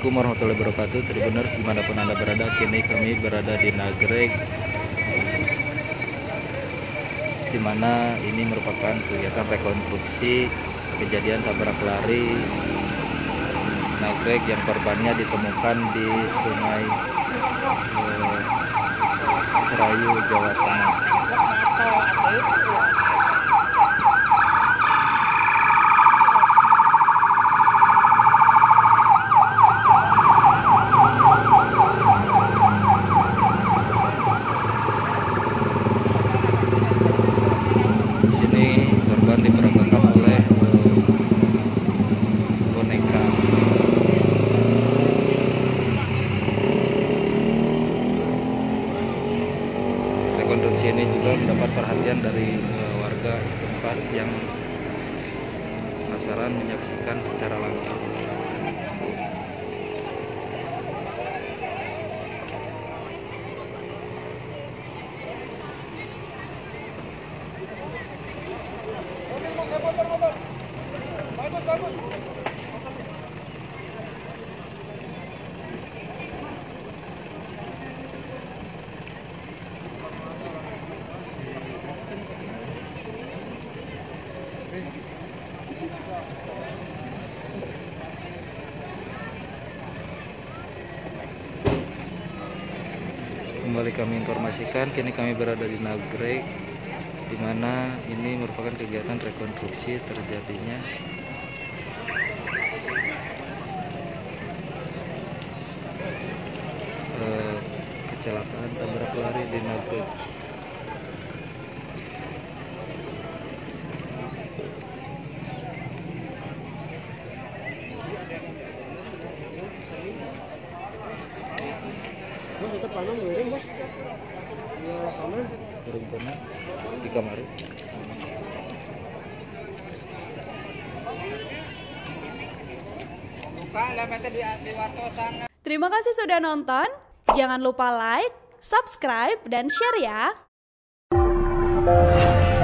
Assalamualaikum warahmatullahi wabarakatuh. Tribuners dimanapun Anda berada, kini kami berada di Nagreg, di mana ini merupakan kegiatan rekonstruksi kejadian tabrak lari Nagreg yang korbannya ditemukan di Sungai Serayu, Jawa Tengah. Korban diperagakan oleh boneka. Rekonstruksi ini juga mendapat perhatian dari warga setempat yang penasaran menyaksikan secara langsung. Kembali kami informasikan, kini kami berada di Nagreg, di mana ini merupakan kegiatan rekonstruksi terjadinya kecelakaan tabrak lari di Nagreg. Di kamar. Terima kasih sudah nonton. Jangan lupa like, subscribe, dan share ya.